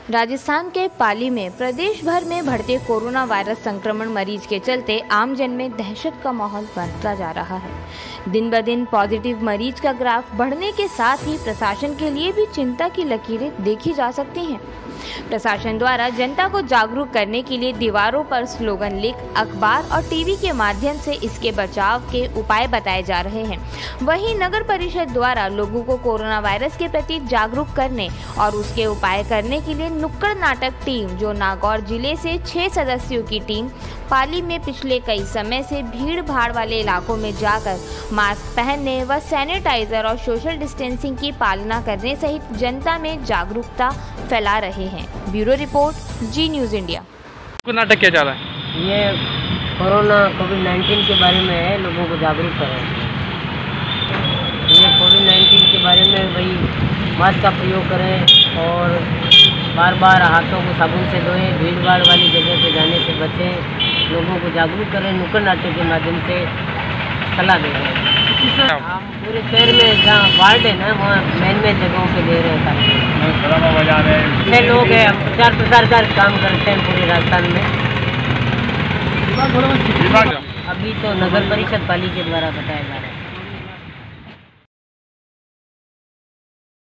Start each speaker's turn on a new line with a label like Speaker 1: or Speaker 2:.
Speaker 1: राजस्थान के पाली में प्रदेश भर में बढ़ते कोरोना वायरस संक्रमण मरीज के चलते आमजन में दहशत का माहौल बनता जा रहा है। दिन ब दिन पॉजिटिव मरीज का ग्राफ बढ़ने के साथ ही प्रशासन के लिए भी चिंता की लकीरें देखी जा सकती हैं। प्रशासन द्वारा जनता को जागरूक करने के लिए दीवारों पर स्लोगन लिख अखबार और टीवी के माध्यम से इसके बचाव के उपाय बताए जा रहे हैं। वहीं नगर परिषद द्वारा लोगों को कोरोना वायरस के प्रति जागरूक करने और उसके उपाय करने के लिए नुक्कड़ नाटक टीम, जो नागौर जिले से 6 सदस्यों की टीम पाली में पिछले कई समय से भीड़ भाड़ वाले इलाकों में जाकर मास्क पहनने व सैनिटाइजर और सोशल डिस्टेंसिंग की पालना करने सहित जनता में जागरूकता फैला रहे हैं। Bureau report, Zee News India.
Speaker 2: नाटक क्या जा रहा है?
Speaker 3: ये कोरोना कोविड-19 के बारे में है, लोगों को जागरूक करें। ये कोविड-19 के बारे में वही मास्क का प्रयोग करें और बार बार हाथों को साबुन से धोएं, भीड़ भाड़ वाली जगह पे जाने से बचें, लोगों को जागरूक करें। नुक्कड़ नाटक के माध्यम से सलाह दे रहे हैं। हम पूरे शहर में जहाँ वार्ड है ना, वहाँ मेन जगहों पे दे रहे हैं। बजा रहे हैं 6 लोग हैं, हम प्रचार प्रसार का काम करते हैं पूरे राजस्थान में। अभी तो नगर परिषद पाली के द्वारा बताया जा रहा है।